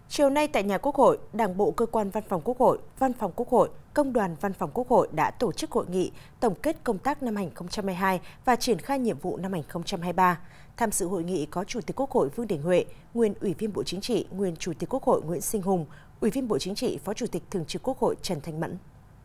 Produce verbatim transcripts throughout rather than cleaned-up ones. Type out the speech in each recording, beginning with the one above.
Chiều nay tại nhà Quốc hội, Đảng bộ Cơ quan Văn phòng Quốc hội, Văn phòng Quốc hội, Công đoàn Văn phòng Quốc hội đã tổ chức hội nghị tổng kết công tác năm hai nghìn không trăm hai mươi hai và triển khai nhiệm vụ năm hai nghìn không trăm hai mươi ba. Tham dự hội nghị có Chủ tịch Quốc hội Vương Đình Huệ, nguyên Ủy viên Bộ Chính trị, nguyên Chủ tịch Quốc hội Nguyễn Sinh Hùng, Ủy viên Bộ Chính trị, Phó Chủ tịch Thường trực Quốc hội Trần Thanh Mẫn.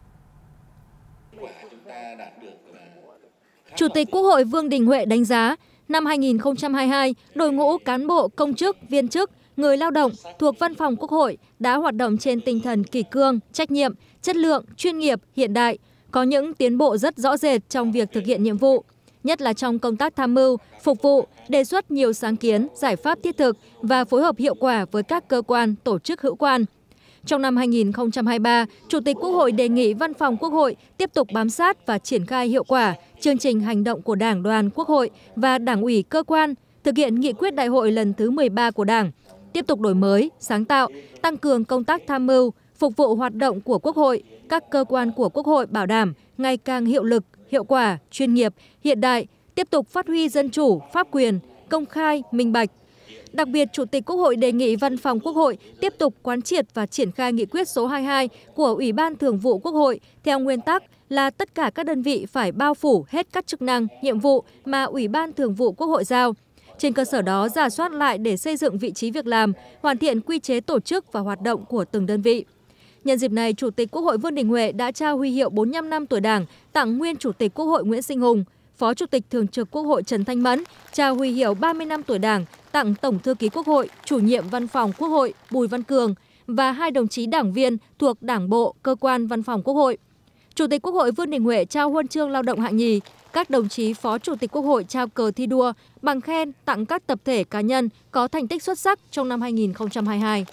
Chủ tịch Quốc hội Vương Đình Huệ đánh giá, năm hai nghìn không trăm hai mươi hai, đội ngũ cán bộ, công chức, viên chức, người lao động thuộc Văn phòng Quốc hội đã hoạt động trên tinh thần kỷ cương, trách nhiệm, chất lượng, chuyên nghiệp, hiện đại, có những tiến bộ rất rõ rệt trong việc thực hiện nhiệm vụ, nhất là trong công tác tham mưu, phục vụ, đề xuất nhiều sáng kiến, giải pháp thiết thực và phối hợp hiệu quả với các cơ quan, tổ chức hữu quan. Trong năm hai nghìn không trăm hai mươi ba, Chủ tịch Quốc hội đề nghị Văn phòng Quốc hội tiếp tục bám sát và triển khai hiệu quả chương trình hành động của Đảng đoàn Quốc hội và Đảng ủy cơ quan, thực hiện nghị quyết đại hội lần thứ mười ba của Đảng, tiếp tục đổi mới, sáng tạo, tăng cường công tác tham mưu, phục vụ hoạt động của Quốc hội, các cơ quan của Quốc hội bảo đảm ngày càng hiệu lực, hiệu quả, chuyên nghiệp, hiện đại, tiếp tục phát huy dân chủ, pháp quyền, công khai, minh bạch. Đặc biệt, Chủ tịch Quốc hội đề nghị Văn phòng Quốc hội tiếp tục quán triệt và triển khai nghị quyết số hai mươi hai của Ủy ban Thường vụ Quốc hội theo nguyên tắc là tất cả các đơn vị phải bao phủ hết các chức năng, nhiệm vụ mà Ủy ban Thường vụ Quốc hội giao. Trên cơ sở đó, rà soát lại để xây dựng vị trí việc làm, hoàn thiện quy chế tổ chức và hoạt động của từng đơn vị. Nhân dịp này, Chủ tịch Quốc hội Vương Đình Huệ đã trao huy hiệu bốn mươi lăm năm tuổi Đảng tặng nguyên Chủ tịch Quốc hội Nguyễn Sinh Hùng, Phó Chủ tịch Thường trực Quốc hội Trần Thanh Mẫn trao huy hiệu ba mươi năm tuổi Đảng tặng Tổng thư ký Quốc hội, Chủ nhiệm Văn phòng Quốc hội Bùi Văn Cường và hai đồng chí đảng viên thuộc Đảng bộ, Cơ quan Văn phòng Quốc hội. Chủ tịch Quốc hội Vương Đình Huệ trao huân chương lao động hạng nhì, các đồng chí Phó Chủ tịch Quốc hội trao cờ thi đua, bằng khen tặng các tập thể cá nhân có thành tích xuất sắc trong năm hai nghìn không trăm hai mươi hai.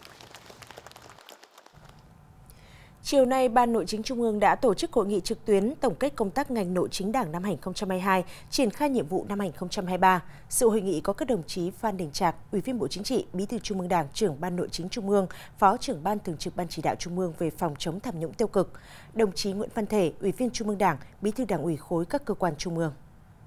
Chiều nay, Ban Nội chính Trung ương đã tổ chức hội nghị trực tuyến tổng kết công tác ngành nội chính Đảng năm hai nghìn không trăm hai mươi hai, triển khai nhiệm vụ năm hai nghìn không trăm hai mươi ba. Sự hội nghị có các đồng chí Phan Đình Trạc, Ủy viên Bộ Chính trị, Bí thư Trung ương Đảng, Trưởng Ban Nội chính Trung ương, Phó Trưởng Ban Thường trực Ban Chỉ đạo Trung ương về phòng chống tham nhũng tiêu cực, đồng chí Nguyễn Văn Thể, Ủy viên Trung ương Đảng, Bí thư Đảng ủy khối các cơ quan Trung ương.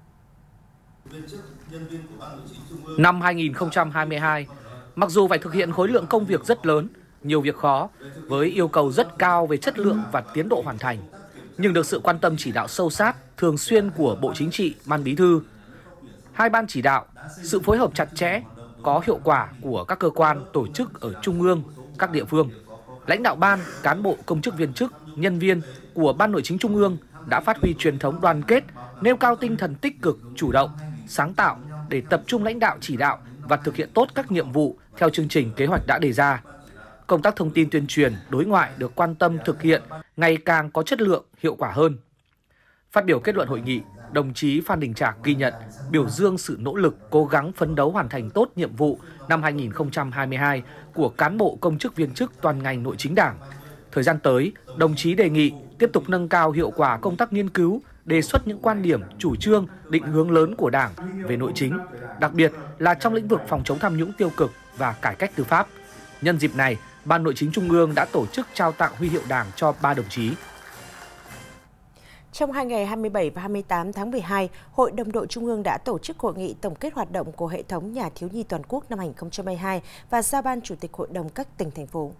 Năm hai nghìn không trăm hai mươi hai, mặc dù phải thực hiện khối lượng công việc rất lớn, nhiều việc khó, với yêu cầu rất cao về chất lượng và tiến độ hoàn thành, nhưng được sự quan tâm chỉ đạo sâu sát, thường xuyên của Bộ Chính trị, Ban Bí thư, hai ban chỉ đạo, sự phối hợp chặt chẽ, có hiệu quả của các cơ quan, tổ chức ở Trung ương, các địa phương, lãnh đạo ban, cán bộ, công chức viên chức, nhân viên của Ban Nội chính Trung ương đã phát huy truyền thống đoàn kết, nêu cao tinh thần tích cực, chủ động, sáng tạo để tập trung lãnh đạo chỉ đạo và thực hiện tốt các nhiệm vụ theo chương trình kế hoạch đã đề ra. Công tác thông tin tuyên truyền, đối ngoại được quan tâm thực hiện ngày càng có chất lượng, hiệu quả hơn. Phát biểu kết luận hội nghị, đồng chí Phan Đình Trạc ghi nhận, biểu dương sự nỗ lực, cố gắng phấn đấu hoàn thành tốt nhiệm vụ năm hai nghìn không trăm hai mươi hai của cán bộ công chức viên chức toàn ngành nội chính Đảng. Thời gian tới, đồng chí đề nghị tiếp tục nâng cao hiệu quả công tác nghiên cứu, đề xuất những quan điểm, chủ trương, định hướng lớn của Đảng về nội chính, đặc biệt là trong lĩnh vực phòng chống tham nhũng tiêu cực và cải cách tư pháp. Nhân dịp này, Ban Nội chính Trung ương đã tổ chức trao tặng huy hiệu Đảng cho ba đồng chí. Trong hai ngày hai mươi bảy và hai mươi tám tháng mười hai, Hội đồng đội Trung ương đã tổ chức hội nghị tổng kết hoạt động của hệ thống nhà thiếu nhi toàn quốc năm hai nghìn không trăm hai mươi hai và giao ban Chủ tịch Hội đồng các tỉnh, thành phố.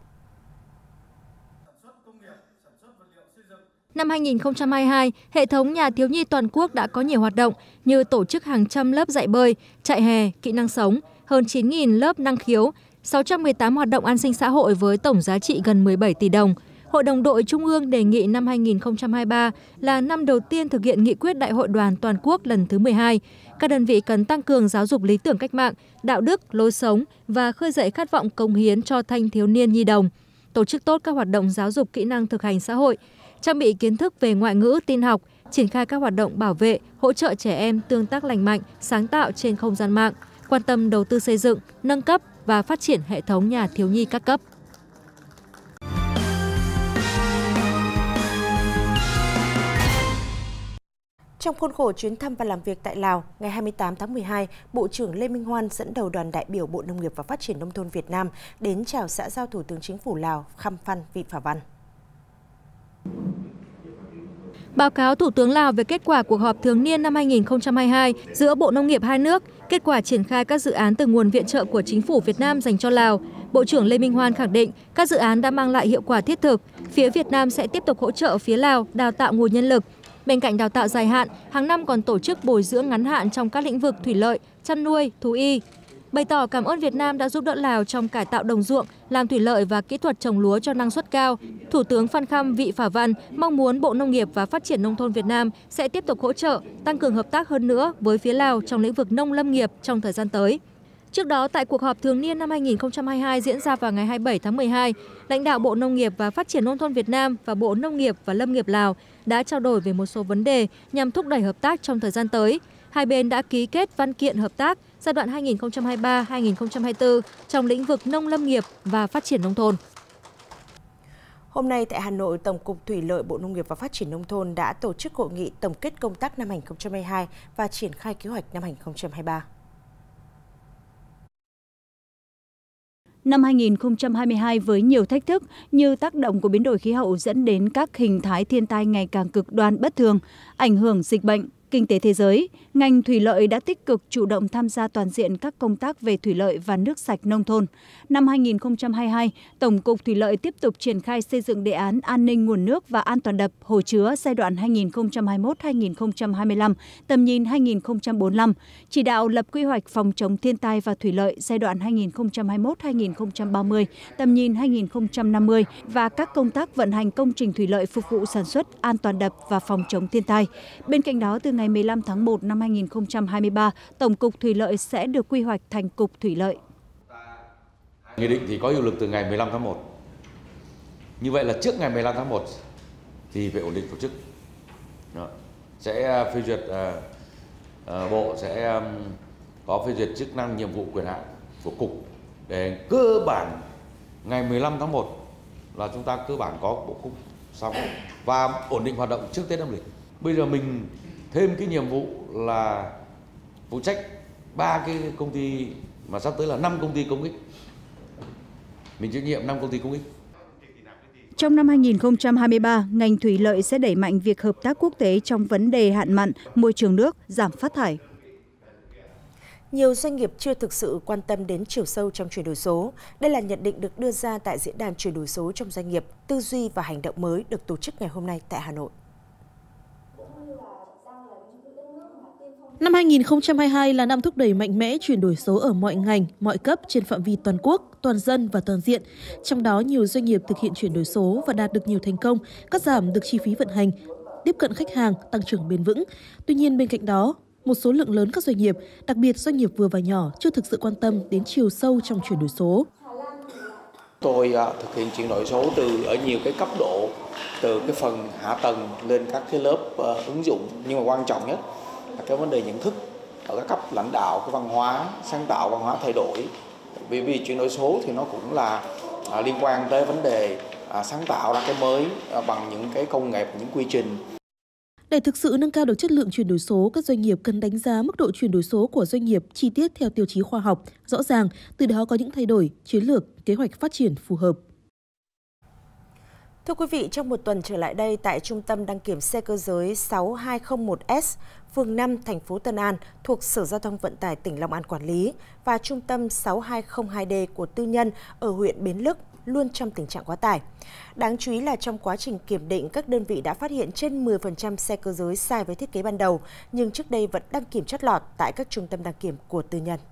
Năm hai nghìn không trăm hai mươi hai, hệ thống nhà thiếu nhi toàn quốc đã có nhiều hoạt động như tổ chức hàng trăm lớp dạy bơi, chạy hè, kỹ năng sống, hơn chín nghìn lớp năng khiếu, sáu trăm mười tám hoạt động an sinh xã hội với tổng giá trị gần mười bảy tỷ đồng. Hội đồng đội Trung ương đề nghị năm hai nghìn không trăm hai mươi ba là năm đầu tiên thực hiện nghị quyết Đại hội Đoàn toàn quốc lần thứ mười hai. Các đơn vị cần tăng cường giáo dục lý tưởng cách mạng, đạo đức, lối sống và khơi dậy khát vọng cống hiến cho thanh thiếu niên nhi đồng. Tổ chức tốt các hoạt động giáo dục kỹ năng thực hành xã hội, trang bị kiến thức về ngoại ngữ, tin học, triển khai các hoạt động bảo vệ, hỗ trợ trẻ em tương tác lành mạnh, sáng tạo trên không gian mạng, quan tâm đầu tư xây dựng, nâng cấp và phát triển hệ thống nhà thiếu nhi các cấp. Trong khuôn khổ chuyến thăm và làm việc tại Lào, ngày hai mươi tám tháng mười hai, Bộ trưởng Lê Minh Hoan dẫn đầu đoàn đại biểu Bộ Nông nghiệp và Phát triển Nông thôn Việt Nam đến chào xã giao Thủ tướng Chính phủ Lào Khăm Phan Vị Phả Văn. Báo cáo Thủ tướng Lào về kết quả cuộc họp thường niên năm hai nghìn không trăm hai mươi hai giữa Bộ Nông nghiệp hai nước, kết quả triển khai các dự án từ nguồn viện trợ của Chính phủ Việt Nam dành cho Lào. Bộ trưởng Lê Minh Hoan khẳng định các dự án đã mang lại hiệu quả thiết thực. Phía Việt Nam sẽ tiếp tục hỗ trợ phía Lào đào tạo nguồn nhân lực. Bên cạnh đào tạo dài hạn, hàng năm còn tổ chức bồi dưỡng ngắn hạn trong các lĩnh vực thủy lợi, chăn nuôi, thú y. Bày tỏ cảm ơn Việt Nam đã giúp đỡ Lào trong cải tạo đồng ruộng, làm thủy lợi và kỹ thuật trồng lúa cho năng suất cao, Thủ tướng Phan Khâm Vị Phả Văn mong muốn Bộ Nông nghiệp và Phát triển Nông thôn Việt Nam sẽ tiếp tục hỗ trợ, tăng cường hợp tác hơn nữa với phía Lào trong lĩnh vực nông lâm nghiệp trong thời gian tới. Trước đó, tại cuộc họp thường niên năm hai nghìn không trăm hai mươi hai diễn ra vào ngày hai mươi bảy tháng mười hai, lãnh đạo Bộ Nông nghiệp và Phát triển Nông thôn Việt Nam và Bộ Nông nghiệp và Lâm nghiệp Lào đã trao đổi về một số vấn đề nhằm thúc đẩy hợp tác trong thời gian tới. Hai bên đã ký kết văn kiện hợp tác giai đoạn hai nghìn không trăm hai mươi ba đến hai nghìn không trăm hai mươi tư trong lĩnh vực nông lâm nghiệp và phát triển nông thôn. Hôm nay tại Hà Nội, Tổng cục Thủy lợi Bộ Nông nghiệp và Phát triển Nông thôn đã tổ chức hội nghị tổng kết công tác năm hai nghìn không trăm hai mươi hai và triển khai kế hoạch năm hai nghìn không trăm hai mươi ba. Năm hai nghìn không trăm hai mươi hai với nhiều thách thức như tác động của biến đổi khí hậu dẫn đến các hình thái thiên tai ngày càng cực đoan bất thường, ảnh hưởng dịch bệnh, kinh tế thế giới, ngành thủy lợi đã tích cực chủ động tham gia toàn diện các công tác về thủy lợi và nước sạch nông thôn. Năm hai nghìn không trăm hai mươi hai, Tổng cục Thủy lợi tiếp tục triển khai xây dựng đề án an ninh nguồn nước và an toàn đập, hồ chứa giai đoạn hai nghìn không trăm hai mươi mốt đến hai nghìn không trăm hai mươi lăm, tầm nhìn hai nghìn không trăm bốn mươi lăm, chỉ đạo lập quy hoạch phòng chống thiên tai và thủy lợi giai đoạn hai nghìn không trăm hai mươi mốt đến hai nghìn không trăm ba mươi, tầm nhìn hai nghìn không trăm năm mươi và các công tác vận hành công trình thủy lợi phục vụ sản xuất, an toàn đập và phòng chống thiên tai. Bên cạnh đó, từ ngày mười lăm tháng một năm hai nghìn không trăm hai mươi ba, Tổng cục Thủy lợi sẽ được quy hoạch thành Cục Thủy lợi. Nghị định thì có hiệu lực từ ngày mười lăm tháng một. Như vậy là trước ngày mười lăm tháng một thì phải ổn định tổ chức. Đó. Sẽ phê duyệt, uh, uh, Bộ sẽ um, có phê duyệt chức năng, nhiệm vụ, quyền hạn của Cục để cơ bản ngày mười lăm tháng một là chúng ta cơ bản có bộ Cục xong và ổn định hoạt động trước Tết âm lịch. Bây giờ mình thêm cái nhiệm vụ là phụ trách ba cái công ty mà sắp tới là năm công ty công ích. Mình chịu nhiệm năm công ty công ích. Trong năm hai nghìn không trăm hai mươi ba, ngành thủy lợi sẽ đẩy mạnh việc hợp tác quốc tế trong vấn đề hạn mặn, môi trường nước, giảm phát thải. Nhiều doanh nghiệp chưa thực sự quan tâm đến chiều sâu trong chuyển đổi số. Đây là nhận định được đưa ra tại diễn đàn chuyển đổi số trong doanh nghiệp, tư duy và hành động mới được tổ chức ngày hôm nay tại Hà Nội. Năm hai nghìn không trăm hai mươi hai là năm thúc đẩy mạnh mẽ chuyển đổi số ở mọi ngành, mọi cấp trên phạm vi toàn quốc, toàn dân và toàn diện. Trong đó, nhiều doanh nghiệp thực hiện chuyển đổi số và đạt được nhiều thành công, cắt giảm được chi phí vận hành, tiếp cận khách hàng, tăng trưởng bền vững. Tuy nhiên, bên cạnh đó, một số lượng lớn các doanh nghiệp, đặc biệt doanh nghiệp vừa và nhỏ, chưa thực sự quan tâm đến chiều sâu trong chuyển đổi số. Tôi thực hiện chuyển đổi số từ ở nhiều cái cấp độ, từ cái phần hạ tầng lên các cái lớp uh, ứng dụng, nhưng mà quan trọng nhất là cái vấn đề nhận thức ở các cấp lãnh đạo, cái văn hóa sáng tạo, văn hóa thay đổi. Vì vì chuyển đổi số thì nó cũng là à, liên quan tới vấn đề à, sáng tạo ra cái mới à, bằng những cái công nghệ, những quy trình. Để thực sự nâng cao được chất lượng chuyển đổi số, các doanh nghiệp cần đánh giá mức độ chuyển đổi số của doanh nghiệp chi tiết theo tiêu chí khoa học, rõ ràng, từ đó có những thay đổi, chiến lược, kế hoạch phát triển phù hợp. Thưa quý vị, trong một tuần trở lại đây, tại Trung tâm đăng kiểm xe cơ giới sáu hai không một S, phường năm, thành phố Tân An, thuộc Sở Giao thông Vận tải tỉnh Long An quản lý, và Trung tâm sáu hai không hai D của tư nhân ở huyện Bến Lức luôn trong tình trạng quá tải. Đáng chú ý là trong quá trình kiểm định, các đơn vị đã phát hiện trên mười phần trăm xe cơ giới sai với thiết kế ban đầu, nhưng trước đây vẫn đăng kiểm chót lọt tại các trung tâm đăng kiểm của tư nhân.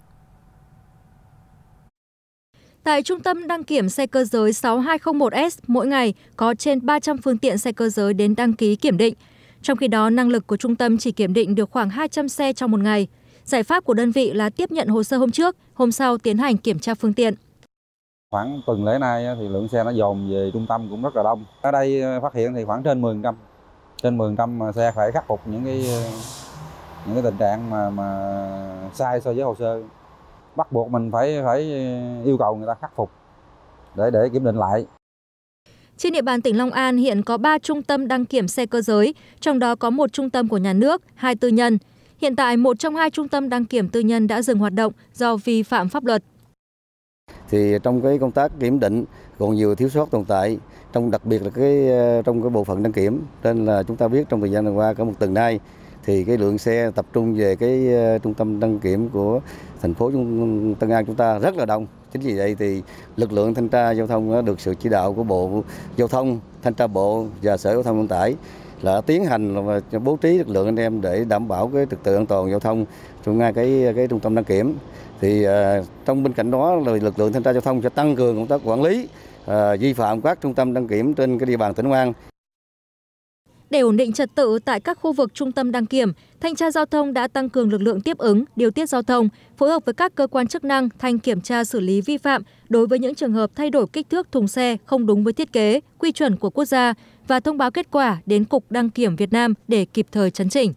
Tại Trung tâm đăng kiểm xe cơ giới sáu hai không một S, mỗi ngày có trên ba trăm phương tiện xe cơ giới đến đăng ký kiểm định. Trong khi đó, năng lực của trung tâm chỉ kiểm định được khoảng hai trăm xe trong một ngày. Giải pháp của đơn vị là tiếp nhận hồ sơ hôm trước, hôm sau tiến hành kiểm tra phương tiện. Khoảng tuần lễ nay thì lượng xe nó dồn về trung tâm cũng rất là đông. Ở đây phát hiện thì khoảng trên mười phần trăm. Trên mười phần trăm xe phải khắc phục những cái những cái tình trạng mà mà sai so với hồ sơ. Bắt buộc mình phải phải yêu cầu người ta khắc phục để để kiểm định lại. Trên địa bàn tỉnh Long An hiện có ba trung tâm đăng kiểm xe cơ giới, trong đó có một trung tâm của nhà nước, hai tư nhân. Hiện tại một trong hai trung tâm đăng kiểm tư nhân đã dừng hoạt động do vi phạm pháp luật. thì trong cái công tác kiểm định còn nhiều thiếu sót tồn tại, trong đặc biệt là cái trong cái bộ phận đăng kiểm. Nên là chúng ta biết trong thời gian vừa qua, cả một tuần nay thì cái lượng xe tập trung về cái trung tâm đăng kiểm của thành phố Tân An chúng ta rất là đông. Chính vì vậy thì lực lượng thanh tra giao thông được sự chỉ đạo của Bộ Giao thông, Thanh tra Bộ và Sở Giao thông Vận tải là tiến hành và bố trí lực lượng anh em để đảm bảo cái trật tự an toàn giao thông trong ngay cái cái trung tâm đăng kiểm. Thì uh, trong bên cạnh đó là lực lượng thanh tra giao thông sẽ tăng cường công tác quản lý uh, vi phạm các trung tâm đăng kiểm trên cái địa bàn tỉnh Long An. Để ổn định trật tự tại các khu vực trung tâm đăng kiểm, Thanh tra Giao thông đã tăng cường lực lượng tiếp ứng, điều tiết giao thông, phối hợp với các cơ quan chức năng thanh kiểm tra xử lý vi phạm đối với những trường hợp thay đổi kích thước thùng xe không đúng với thiết kế, quy chuẩn của quốc gia và thông báo kết quả đến Cục Đăng kiểm Việt Nam để kịp thời chấn chỉnh.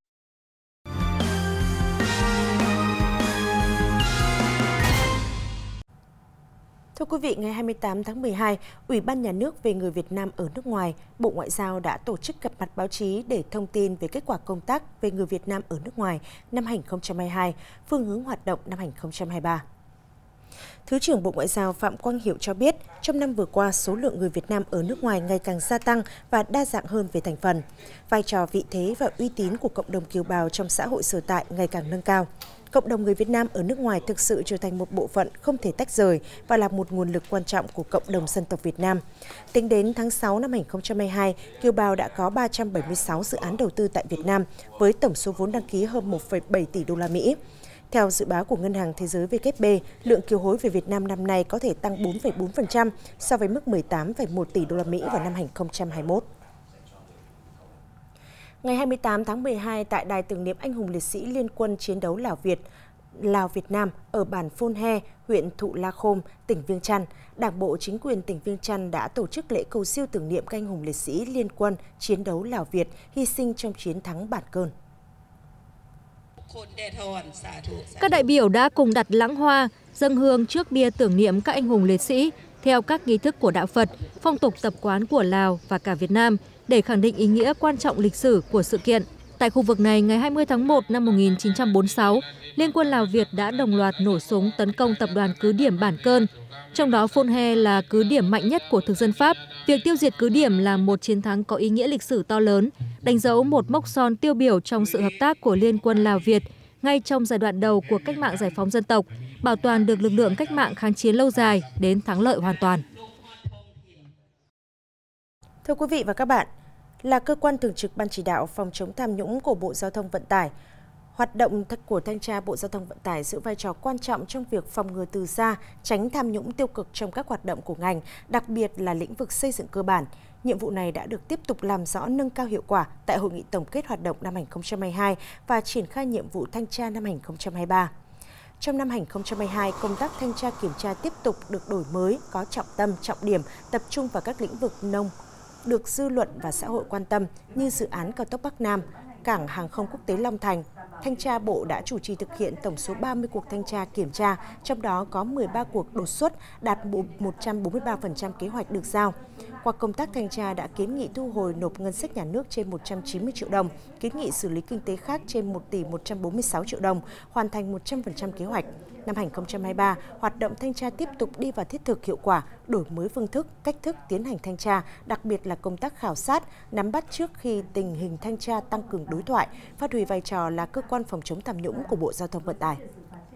Thưa quý vị, ngày hai mươi tám tháng mười hai, Ủy ban Nhà nước về người Việt Nam ở nước ngoài, Bộ Ngoại giao đã tổ chức gặp mặt báo chí để thông tin về kết quả công tác về người Việt Nam ở nước ngoài năm hai nghìn không trăm hai mươi hai, phương hướng hoạt động năm hai nghìn không trăm hai mươi ba. Thứ trưởng Bộ Ngoại giao Phạm Quang Hiểu cho biết, trong năm vừa qua, số lượng người Việt Nam ở nước ngoài ngày càng gia tăng và đa dạng hơn về thành phần. Vai trò, vị thế và uy tín của cộng đồng kiều bào trong xã hội sở tại ngày càng nâng cao. Cộng đồng người Việt Nam ở nước ngoài thực sự trở thành một bộ phận không thể tách rời và là một nguồn lực quan trọng của cộng đồng dân tộc Việt Nam. Tính đến tháng sáu năm hai nghìn không trăm hai mươi hai, kiều bào đã có ba trăm bảy mươi sáu dự án đầu tư tại Việt Nam với tổng số vốn đăng ký hơn một phẩy bảy tỷ đô la Mỹ. Theo dự báo của Ngân hàng Thế giới W F P, lượng kiều hối về Việt Nam năm nay có thể tăng bốn phẩy bốn phần trăm so với mức mười tám phẩy một tỷ đô la Mỹ vào năm hai nghìn không trăm hai mươi mốt. Ngày hai mươi tám tháng mười hai, tại Đài tưởng niệm anh hùng liệt sĩ Liên quân chiến đấu Lào Việt, Lào Việt Nam ở bản Phôn He, huyện Thụ La Khôm, tỉnh Viêng Chăn, Đảng bộ chính quyền tỉnh Viêng Chăn đã tổ chức lễ cầu siêu tưởng niệm các anh hùng liệt sĩ Liên quân chiến đấu Lào Việt hy sinh trong chiến thắng Bản Cơn. Các đại biểu đã cùng đặt lẵng hoa, dâng hương trước bia tưởng niệm các anh hùng liệt sĩ theo các nghi thức của đạo Phật, phong tục tập quán của Lào và cả Việt Nam để khẳng định ý nghĩa quan trọng lịch sử của sự kiện. Tại khu vực này, ngày hai mươi tháng một năm một nghìn chín trăm bốn mươi sáu, Liên quân Lào Việt đã đồng loạt nổ súng tấn công tập đoàn cứ điểm Bản Cơn. Trong đó, Phôn He là cứ điểm mạnh nhất của thực dân Pháp. Việc tiêu diệt cứ điểm là một chiến thắng có ý nghĩa lịch sử to lớn, đánh dấu một mốc son tiêu biểu trong sự hợp tác của Liên quân Lào Việt ngay trong giai đoạn đầu của cách mạng giải phóng dân tộc, bảo toàn được lực lượng cách mạng kháng chiến lâu dài đến thắng lợi hoàn toàn. Thưa quý vị và các bạn, là cơ quan thường trực Ban chỉ đạo phòng chống tham nhũng của Bộ Giao thông Vận tải, hoạt động của Thanh tra Bộ Giao thông Vận tải giữ vai trò quan trọng trong việc phòng ngừa từ xa, tránh tham nhũng tiêu cực trong các hoạt động của ngành, đặc biệt là lĩnh vực xây dựng cơ bản. Nhiệm vụ này đã được tiếp tục làm rõ, nâng cao hiệu quả tại Hội nghị tổng kết hoạt động năm hai nghìn không trăm hai mươi hai và triển khai nhiệm vụ thanh tra năm hai nghìn không trăm hai mươi ba. Trong năm hai nghìn không trăm hai mươi hai, công tác thanh tra kiểm tra tiếp tục được đổi mới, có trọng tâm, trọng điểm, tập trung vào các lĩnh vực nông, được dư luận và xã hội quan tâm như dự án cao tốc Bắc Nam, cảng hàng không quốc tế Long Thành. Thanh tra Bộ đã chủ trì thực hiện tổng số ba mươi cuộc thanh tra kiểm tra, trong đó có mười ba cuộc đột xuất, đạt một trăm bốn mươi ba phần trăm kế hoạch được giao. Qua công tác thanh tra đã kiến nghị thu hồi nộp ngân sách nhà nước trên một trăm chín mươi triệu đồng, kiến nghị xử lý kinh tế khác trên một tỷ một trăm bốn mươi sáu triệu đồng, hoàn thành một trăm phần trăm kế hoạch. Năm hai nghìn không trăm hai mươi ba, hoạt động thanh tra tiếp tục đi vào thiết thực hiệu quả, đổi mới phương thức, cách thức tiến hành thanh tra, đặc biệt là công tác khảo sát, nắm bắt trước khi tình hình thanh tra, tăng cường đối thoại, phát huy vai trò là cơ quan phòng chống tham nhũng của Bộ Giao thông Vận tải.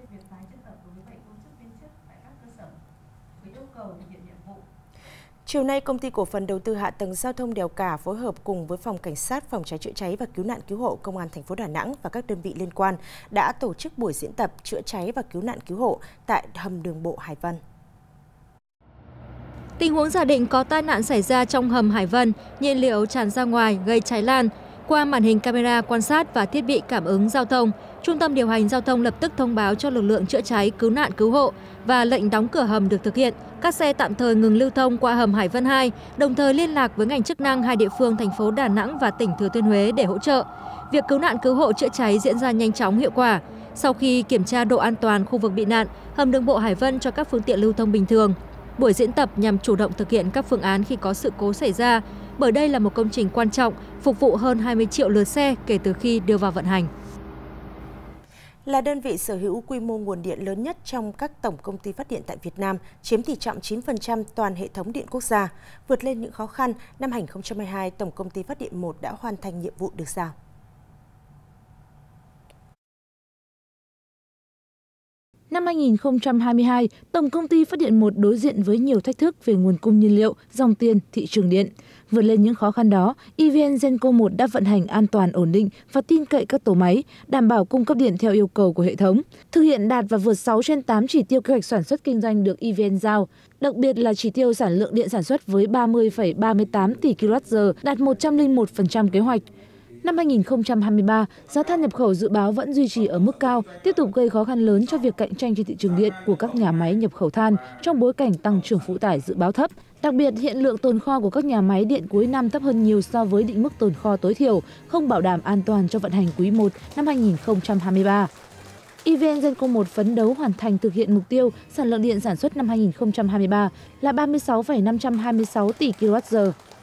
Chiều nay, Công ty Cổ phần Đầu tư Hạ tầng Giao thông Đèo Cả phối hợp cùng với Phòng Cảnh sát Phòng cháy chữa cháy và Cứu nạn Cứu hộ Công an thành phố Đà Nẵng và các đơn vị liên quan đã tổ chức buổi diễn tập chữa cháy và cứu nạn cứu hộ tại hầm đường bộ Hải Vân. Tình huống giả định có tai nạn xảy ra trong hầm Hải Vân, nhiên liệu tràn ra ngoài gây cháy lan. Qua màn hình camera quan sát và thiết bị cảm ứng giao thông, Trung tâm điều hành giao thông lập tức thông báo cho lực lượng chữa cháy, cứu nạn cứu hộ và lệnh đóng cửa hầm được thực hiện. Các xe tạm thời ngừng lưu thông qua hầm Hải Vân hai, đồng thời liên lạc với ngành chức năng hai địa phương thành phố Đà Nẵng và tỉnh Thừa Thiên Huế để hỗ trợ. Việc cứu nạn cứu hộ chữa cháy diễn ra nhanh chóng, hiệu quả. Sau khi kiểm tra độ an toàn khu vực bị nạn, hầm đường bộ Hải Vân cho các phương tiện lưu thông bình thường. Buổi diễn tập nhằm chủ động thực hiện các phương án khi có sự cố xảy ra, bởi đây là một công trình quan trọng, phục vụ hơn hai mươi triệu lượt xe kể từ khi đưa vào vận hành. là đơn vị sở hữu quy mô nguồn điện lớn nhất trong các tổng công ty phát điện tại Việt Nam, chiếm tỷ trọng chín phần trăm toàn hệ thống điện quốc gia. Vượt lên những khó khăn, năm hai nghìn không trăm hai mươi hai, Tổng công ty Phát điện một đã hoàn thành nhiệm vụ được giao. Năm hai nghìn không trăm hai mươi hai, Tổng công ty Phát điện một đối diện với nhiều thách thức về nguồn cung nhiên liệu, dòng tiền, thị trường điện. Vượt lên những khó khăn đó, e vê en Genco một đã vận hành an toàn, ổn định và tin cậy các tổ máy, đảm bảo cung cấp điện theo yêu cầu của hệ thống, thực hiện đạt và vượt sáu trên tám chỉ tiêu kế hoạch sản xuất kinh doanh được e vê en giao. Đặc biệt là chỉ tiêu sản lượng điện sản xuất với ba mươi phẩy ba mươi tám tỷ ki lô oát giờ, đạt một trăm lẻ một phần trăm kế hoạch. Năm hai nghìn không trăm hai mươi ba, giá than nhập khẩu dự báo vẫn duy trì ở mức cao, tiếp tục gây khó khăn lớn cho việc cạnh tranh trên thị trường điện của các nhà máy nhập khẩu than trong bối cảnh tăng trưởng phụ tải dự báo thấp. Đặc biệt, hiện lượng tồn kho của các nhà máy điện cuối năm thấp hơn nhiều so với định mức tồn kho tối thiểu, không bảo đảm an toàn cho vận hành quý một năm hai nghìn không trăm hai mươi ba. e vê en Genco một phấn đấu hoàn thành thực hiện mục tiêu sản lượng điện sản xuất năm hai nghìn không trăm hai mươi ba là ba mươi sáu phẩy năm trăm hai mươi sáu tỷ ki lô oát giờ.